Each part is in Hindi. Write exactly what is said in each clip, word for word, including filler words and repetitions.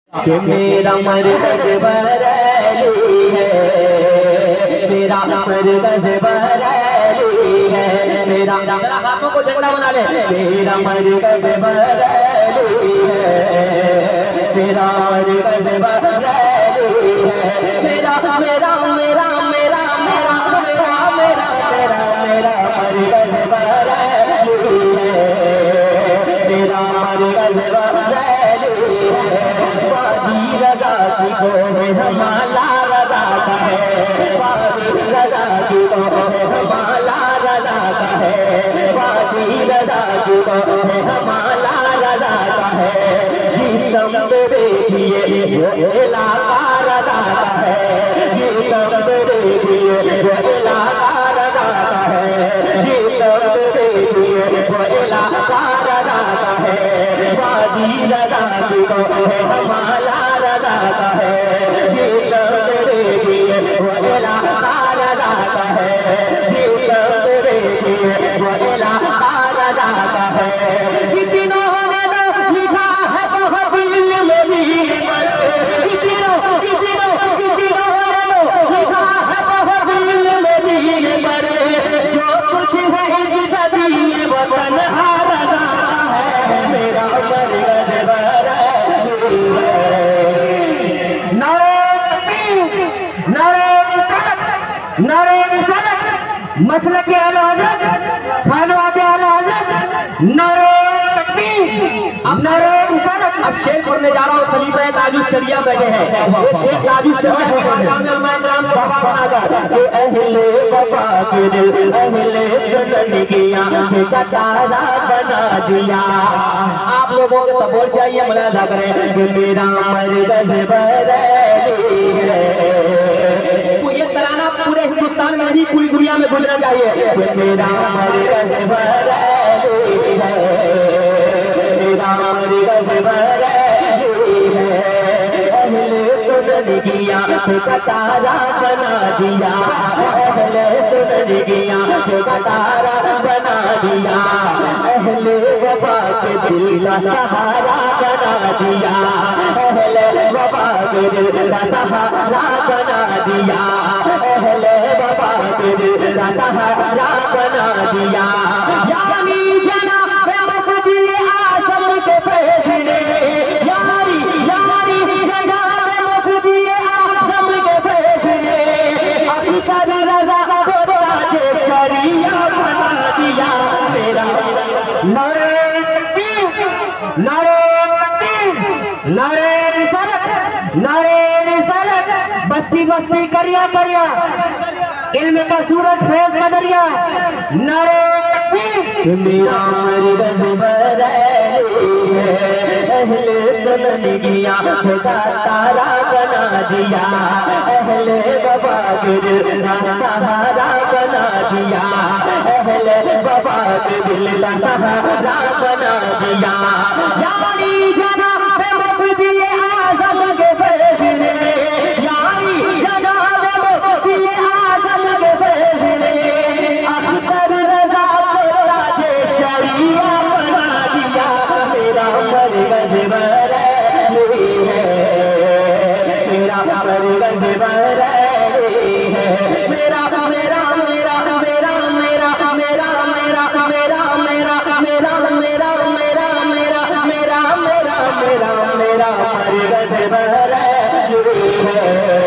कि मेरा मरकज़ बरेली है, मेरा मरकज़ बरेली है, मेरा जरा हाथों को झंडा बना ले। मेरा मरकज़ बरेली है, मेरा मरकज़ बरेली है, मेरा मेरा मेरा मेरा मेरा मेरा मेरा मेरा मेरा मरकज़ बरेली है, मेरा मरकज़ बरेली है। वादी रज़ा की को है हमारा रज़ा का है, वादी रज़ा की को है हमारा रज़ा का है, वादी रज़ा की को है हमारा रज़ा का है। जीतम पे देखिए वो इलाका रज़ा का है, जीतम पे देखिए वो इलाका रज़ा का है, जीतम पे देखिए वो इलाका रज़ा का है। वादी रज़ा की को है हमारा रज़ा का है, जीतम पे देखिए वो इलाका रज़ा का है, जीतम पे देखिए वो इलाका रज़ा का है। इन्होंने तो लिखा है बहुत दिल में दिल पर, इन्हों इन्हों इन्होंने तो लिखा है बहुत दिल में दिल पर, जो कुछ है इस सदी में वो तन्हा रज़ा है। मेरा मरकज़ बरेली है। नारे तकबीर, नारे रिसालत, नारे रिसालत, मसलक आला हज़रत, खानवाद आला हज़रत, नारे तकबीर, अब नारे रिसालत। अब शेर पढ़ने जा रहा हूँ। खलीफा ताजुश शरिया बैठे हैं, एक शेर ताजुश शरिया है बनाकर, अहले वफा के दिल अहले सुनन की आंखें का तारा बना दिया। आप लोगों को सपोर्ट चाहिए, मुलाजा करें कि मेरा मरकज़ बरेली है। ये तराना पूरे हिंदुस्तान में नहीं, पूरी दुनिया में गुजरना चाहिए। मेरा मरकज़ बरेली है, मेरा मरकज़ बरेली है, अहले सुनन की आंखें का तारा बना दिया, अहले सुनन की आंखें का तारा बना दिया, अहले वफा के दिल का सहारा बना दिया, अहले वफा के दिल का सहारा बना दिया, अहले वफा के दिल का सहारा बना दिया। यानी जनाब मफ़दी आज़म के फैसले, यारी यारी जनाब मफ़दी आज़म के फैसले, अक़ीदत रज़ा को ताजे शरिया बना दिया। मेरा नारे तकबीर, नारे तकबीर, नारे रिसालत, नारे रिसालत। बस्ती बस्ती करिया करिया, इल्म का सूरज फैज़ का दरिया, नारे तकबीर। मेरा मरकज़ बरेली है, अहले सुनन की आंखें का तारा बना दिया, अहले वफा के दिल का सहारा बना दिया, अहले वफा के दिल का सहारा बना दिया। यानी जनाब मफ़दी आज़म के फैसले, यानी जनाब मफ़दी आज़म के फैसले, अक़ीदत रज़ा को ताजे शरिया बना दिया। मेरा मरकज़ बरेली है, मेरा मरकज़ बरेली है, मेरा मेरा मेरा मेरा मेरा मेरा मेरा मेरा मेरा मेरा मेरा मेरा मेरा मेरा मेरा मेरा मेरा मरकज़ बरेली है,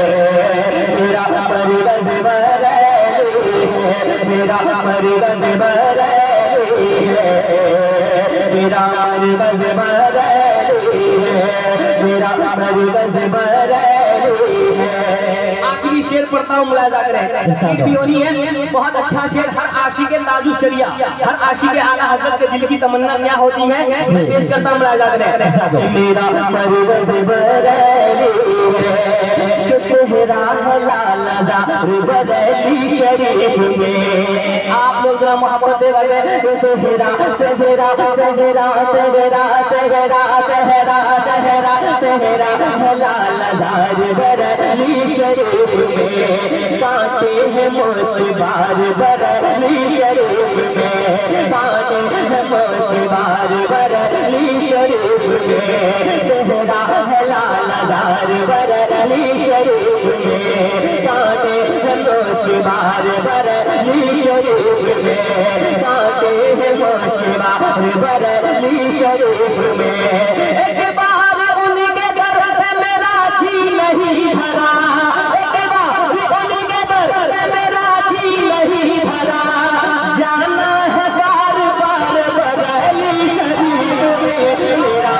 मेरा मरकज़ बरेली है, मेरा मरकज़ बरेली है, मेरा मरकज़ बरेली है, मेरा मरकज़ बरेली है। आखिरी शेर पढ़ता हूँ, मुलाजा करें। पियोनी है, बहुत अच्छा शेर। हर आशिक़े ताजुश शरिया, हर आशिक़े आला हज़रत के दिल की तमन्ना क्या होती है, मैं पेश करता हूँ, मुलाजा करें। मेरा मरकज़ बरेली है, तेरा है लाला नज़ार बरेली शरीफ में। आप लोग जरा मोहब्बत से गए सेहरा सेहरा सेहरा सेहरा सेहरा सेहरा सेहरा सेहरा लाल नज़ार बरेली शरीफ में। कांटे हैं मुश्किबार बरेली शरीफ में। कांटे हैं मुश्किबार बरेली शरीफ में। सेहरा लाल नज़ार बरेली शरीफ में। कांटे हैं मुश्किबार बरेली शरीफ में। कांटे हैं मुश्किबार बरेली शरीफ में। एक बार उनके दर पे मेरा जी नहीं भरा। एक बार उनके दर पे मेरा जी नहीं भरा। जाना है बार बार बरेली शरीफ में मेरा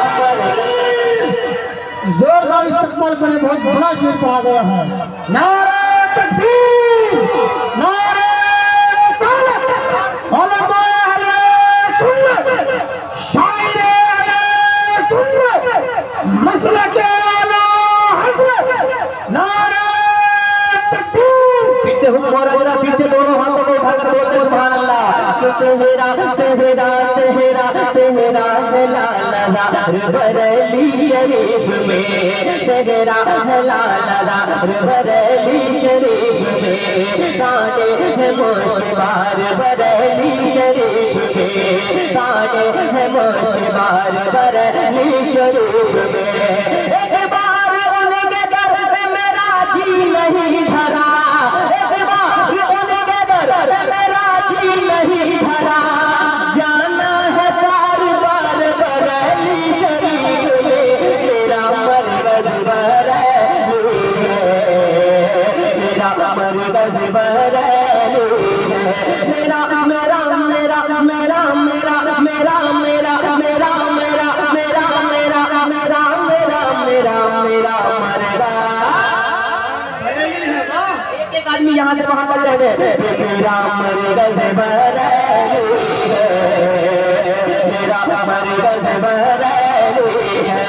जोरदार इस्तेमाल करें। बहुत बड़ा शेर पढ़ा गया है। नारे तकबीर, नारे रिसालत, उलमाए अहले सुन्नत, शाइरे अहले सुन्नत, मसलके आला हज़रत, नारे तकबीर। फिर से हुक्म हो रहा, फिर से दोनों हाथों को उठाकर बोलते सुभान अल्लाह। सेहरा सेहरा सेहरा सेहरा लाल नज़ार बरेली शरीफ में। सेहरा लाल नज़ार बरेली शरीफ में। कांटे हैं मुश्किबार बरेली शरीफ में। कांटे हैं मुश्किबार बरेली शरीफ में। एक बार उनके दर पे मेरा जी नहीं भरा। एक बार उनके दर पे मेरा जी नहीं भरा। जाना है बार बार बरेली शरीफ में मेरा मरकज़ बरेली है। मेरा मरकज़ बरेली है। मेरा मेरा मेरा मेरा मेरा मेरा मेरा मेरा मेरा मेरा मेरा मेरा मेरा मेरा मेरा मरकज़। एक एक आदमी यहाँ से वहाँ तक रह गए। मेरा मरकज़ बरेली है। मेरा मरकज़ बरेली है।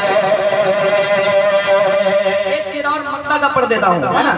एक शेर और मक्का का पढ़ देता हूँ, है ना,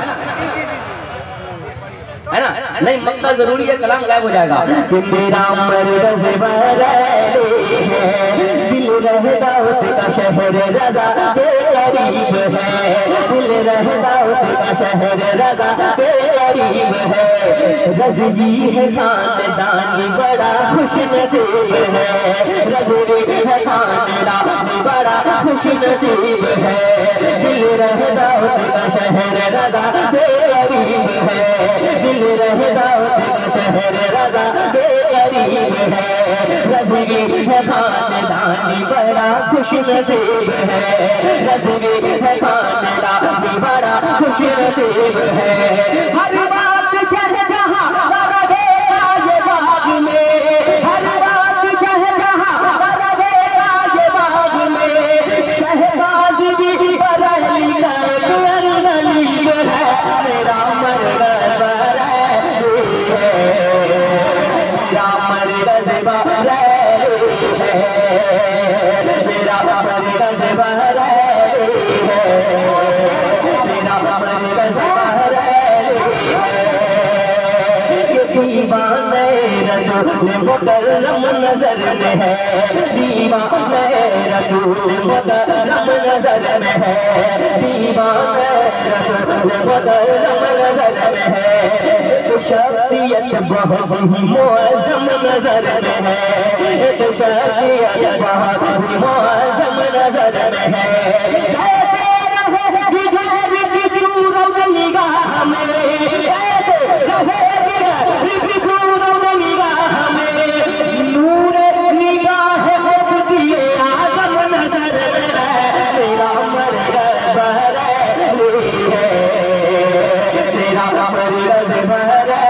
है ना? नहीं, मक्का जरूरी है, कलाम गायब हो जाएगा। कि मेरा मरकज़ बरेली है। दिल रहता उसका शहर रज़ा के करीब है। दिल रहता उसका शहर रज़ा के करीब है। रज़वी है खानदानी बड़ा खुश नसीब है। रज़वी है खानदानी बड़ा खुश नसीब है। दिल रहता उसका शहर रज़ा के करीब है। दिल रहता उसका शहर रज़ा के करीब है। रज़वी है खानदानी बड़ा खुश नसीब है। रज़वी है खानदानी बड़ा खुश नसीब है। हर बात चाहे जहाँ रहेगा ये बाग में। हर बात चाहे जहाँ रहेगा ये बाग में। शहबाज भी बरेली का एक नलीब है। मेरा मरकज़ बरेली है। मेरा मरकज़ बरेली है। मेरा मरकज़ बरेली है। मेरा मरकज़ बरेली है। ये दीवाने रसूल मुकर्रम नज़र में है। दीवाने रसूल मुकर्रम नज़र में है। दीवाने रसूल मुकर्रम नज़र में है। एक शख्सियत बहुत ही मुअज़्ज़म नज़र में है। एक शख्सियत बहुत ही मुअज़्ज़म नज़र में है। कैसे रहेगी घर की सूरत निगाह में। कैसे रहेगी घर की सूरत निगाह में। नूर निगाह मुफ्ती आज़म नज़र में है। मेरा मरकज़ बरेली है। मेरा मरकज़ बरेली